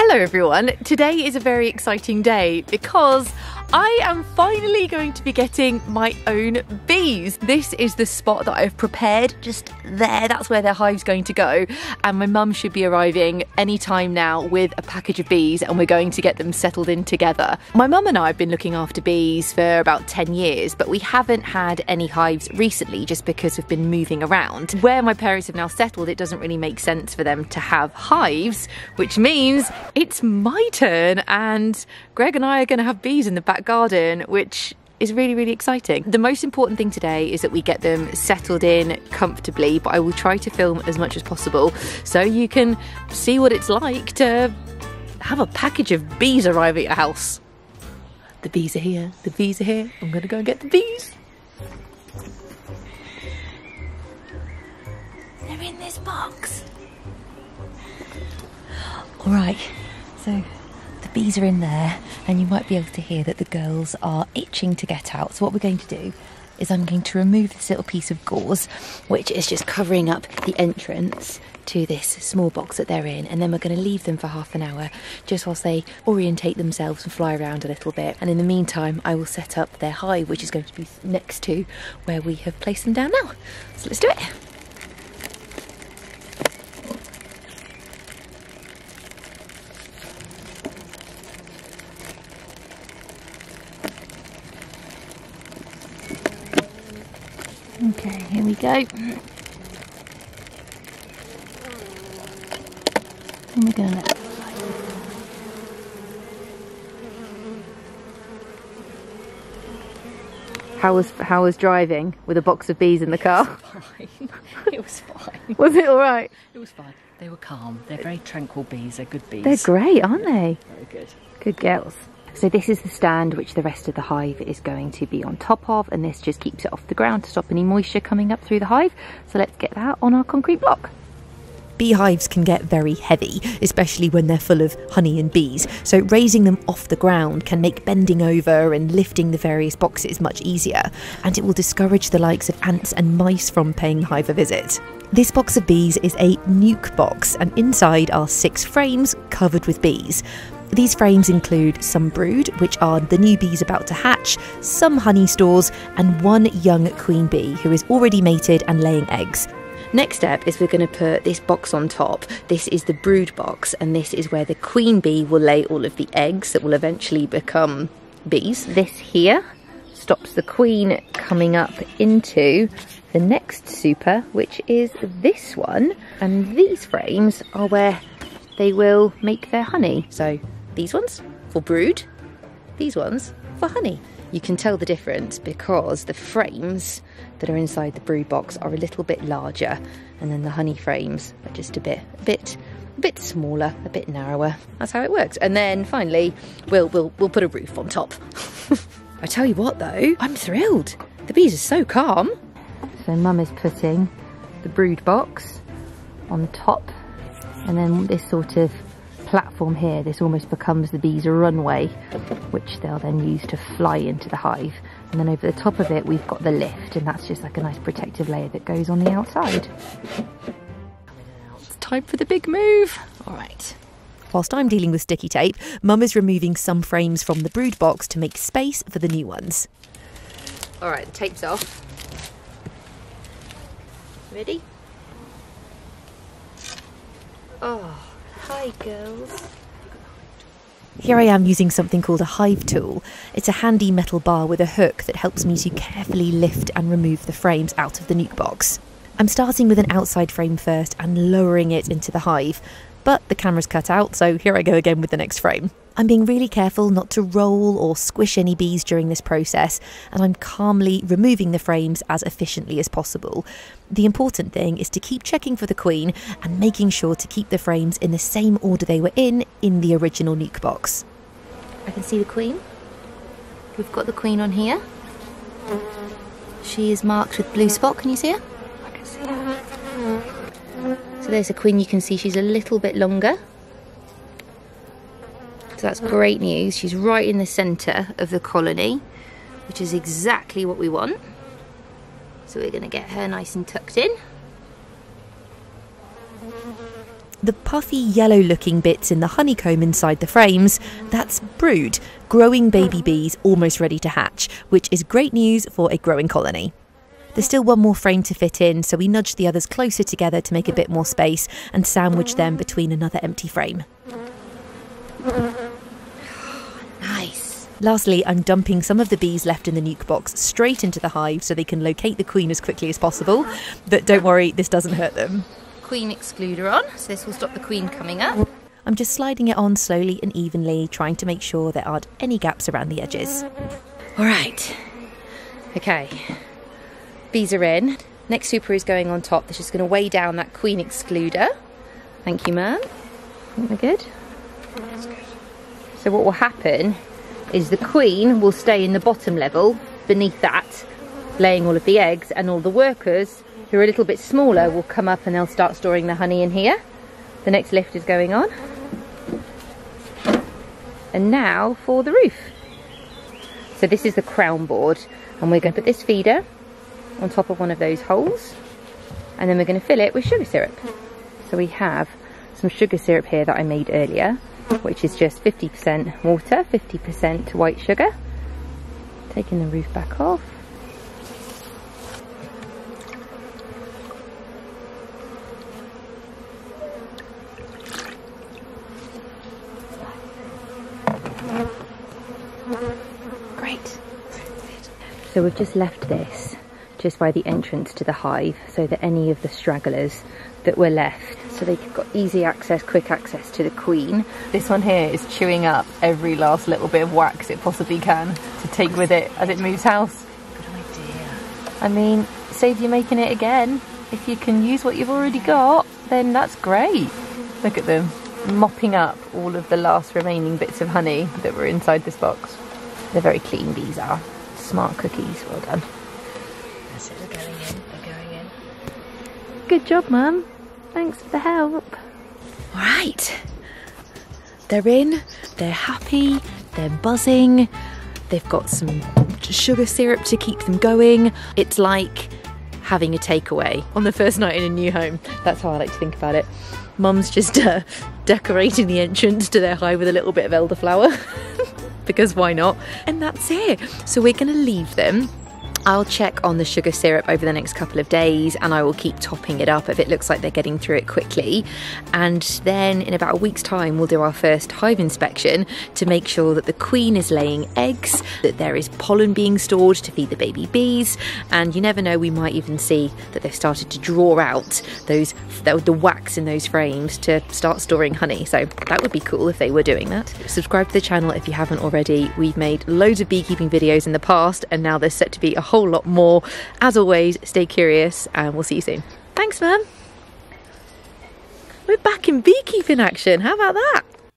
Hello everyone, today is a very exciting day because I am finally going to be getting my own bees. This is the spot that I've prepared just there, that's where their hive's going to go, and my mum should be arriving any time now with a package of bees and we're going to get them settled in together. My mum and I have been looking after bees for about 10 years, but we haven't had any hives recently just because we've been moving around. Where my parents have now settled, it doesn't really make sense for them to have hives, which means it's my turn, and Greg and I are going to have bees in the back garden, which is really, really exciting. The most important thing today is that we get them settled in comfortably, but I will try to film as much as possible so you can see what it's like to have a package of bees arrive at your house. The bees are here, the bees are here. I'm going to go and get the bees. They're in this box. All right, so the bees are in there and you might be able to hear that the girls are itching to get out. So what we're going to do is I'm going to remove this little piece of gauze, which is just covering up the entrance to this small box that they're in, and then we're going to leave them for half an hour just whilst they orientate themselves and fly around a little bit. And in the meantime, I will set up their hive, which is going to be next to where we have placed them down now. So let's do it. Okay, here we go. And we're going to let it fly. How was driving with a box of bees in the car? Fine. It was fine. Was it all right? It was fine. They were calm. They're very tranquil bees. They're good bees. They're great, aren't they? Very good. Good girls. So this is the stand which the rest of the hive is going to be on top of, and this just keeps it off the ground to stop any moisture coming up through the hive. So let's get that on our concrete block. Beehives can get very heavy, especially when they're full of honey and bees. So raising them off the ground can make bending over and lifting the various boxes much easier, and it will discourage the likes of ants and mice from paying the hive a visit. This box of bees is a nuke box, and inside are 6 frames covered with bees. These frames include some brood, which are the new bees about to hatch, some honey stores, and 1 young queen bee who is already mated and laying eggs. Next step is we're going to put this box on top. This is the brood box, and this is where the queen bee will lay all of the eggs that will eventually become bees. This here stops the queen coming up into the next super, which is this one. And these frames are where they will make their honey. So these ones for brood, these ones for honey. You can tell the difference because the frames that are inside the brood box are a little bit larger, and then the honey frames are just a bit smaller, a bit narrower. That's how it works. And then finally, we'll put a roof on top. I tell you what though, I'm thrilled. The bees are so calm. So Mum is putting the brood box on top, and then this sort of platform here, this almost becomes the bees' runway, which they'll then use to fly into the hive. And then over the top of it we've got the lift, and that's just like a nice protective layer that goes on the outside. It's time for the big move. All right. Whilst I'm dealing with sticky tape, Mum is removing some frames from the brood box to make space for the new ones. All right, the tape's off. Ready? Oh. Hi girls. Here I am using something called a hive tool. It's a handy metal bar with a hook that helps me to carefully lift and remove the frames out of the nuke box. I'm starting with an outside frame first and lowering it into the hive, but the camera's cut out, so here I go again with the next frame. I'm being really careful not to roll or squish any bees during this process, and I'm calmly removing the frames as efficiently as possible. The important thing is to keep checking for the queen and making sure to keep the frames in the same order they were in the original nuke box. I can see the queen. We've got the queen on here. She is marked with blue spot. Can you see her? I can see her. So there's a queen. You can see she's a little bit longer. So that's great news. She's right in the centre of the colony, which is exactly what we want. So we're going to get her nice and tucked in. The puffy yellow looking bits in the honeycomb inside the frames, that's brood, growing baby bees almost ready to hatch, which is great news for a growing colony. There's still one more frame to fit in, so we nudge the others closer together to make a bit more space and sandwich them between another empty frame. Nice. Lastly, I'm dumping some of the bees left in the nuke box straight into the hive so they can locate the queen as quickly as possible. But don't worry, this doesn't hurt them. Queen excluder on, so this will stop the queen coming up. I'm just sliding it on slowly and evenly, trying to make sure there aren't any gaps around the edges. All right. Okay. Bees are in. Next super is going on top. This is going to weigh down that queen excluder. Thank you, ma'am. I think we're good. So what will happen is the queen will stay in the bottom level beneath that, laying all of the eggs, and all the workers who are a little bit smaller will come up and they'll start storing the honey in here. The next lift is going on. And now for the roof. So this is the crown board, and we're going to put this feeder on top of one of those holes, and then we're going to fill it with sugar syrup. So we have some sugar syrup here that I made earlier, which is just 50% water, 50% white sugar. Taking the roof back off. Great. So we've just left this just by the entrance to the hive so that any of the stragglers that were left, so they've got easy access, quick access to the queen. This one here is chewing up every last little bit of wax it possibly can to take with it as it moves house. Good idea. I mean, save you making it again. If you can use what you've already got, then that's great. Look at them mopping up all of the last remaining bits of honey that were inside this box. They're very clean, these are. Smart cookies, well done. That's it, they're going in, they're going in. Good job, Mum. Thanks for the help. All right. They're in, they're happy, they're buzzing. They've got some sugar syrup to keep them going. It's like having a takeaway on the first night in a new home. That's how I like to think about it. Mum's just decorating the entrance to their hive with a little bit of elderflower. Because why not? And that's it. So we're going to leave them. I'll check on the sugar syrup over the next couple of days, and I will keep topping it up if it looks like they're getting through it quickly. And then in about a week's time, we'll do our first hive inspection to make sure that the queen is laying eggs, that there is pollen being stored to feed the baby bees, and you never know, we might even see that they've started to draw out the wax in those frames to start storing honey. So that would be cool if they were doing that. Subscribe to the channel if you haven't already. We've made loads of beekeeping videos in the past, and now there's set to be a whole lot more. As always, stay curious, and we'll see you soon. Thanks, Mum. We're back in beekeeping action. How about that?